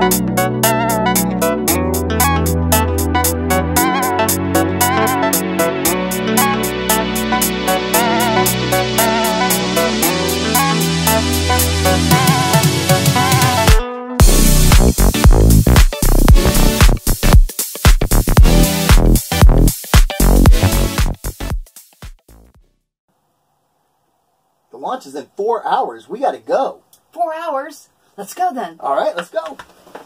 The launch is in 4 hours. We gotta go. 4 hours? Let's go then. All right, let's go.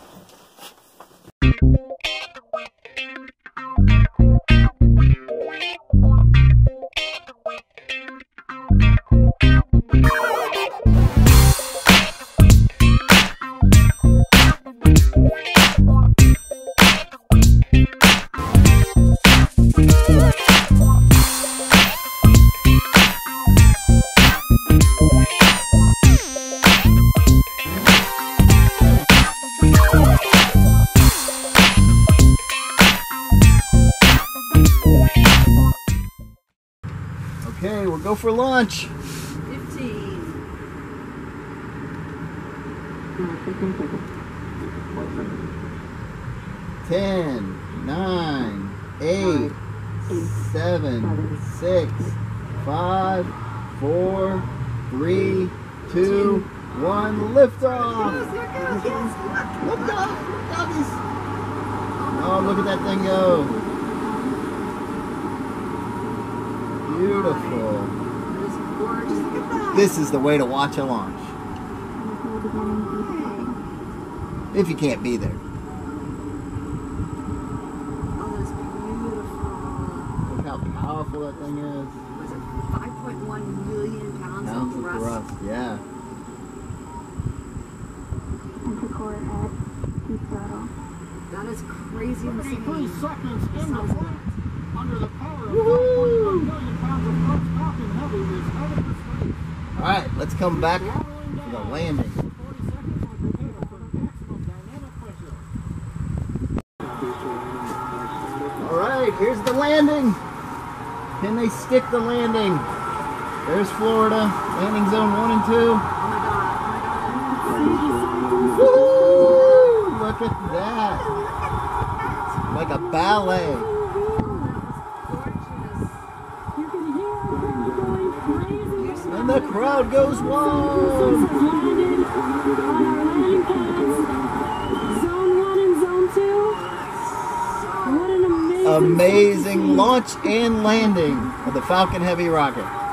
Okay, we'll go for lunch. 15. 10, 9, 8, 7, 6, 5, 4, 3, 2, 1. Lift off. Look up, doggies. Oh, look at that thing go. Beautiful. That is gorgeous. Look at that. This is the way to watch a launch. If you can't be there. Oh, that's beautiful. Look how powerful that thing is. Was it 5.1 million pounds of thrust? Yeah. That is crazy insane. 3 seconds in the flight. Under the power of 1.1 million pounds of thrust, Falcon Heavy is out of the space. All right, let's come back to the landing. 40 seconds will prepare for maximum dynamic pressure. All right, here's the landing. Can they stick the landing? There's Florida, landing zone 1 and 2. Oh my god. Woo! Look at that. Like a ballet. And the crowd goes wild. Amazing launch and landing of the Falcon Heavy rocket.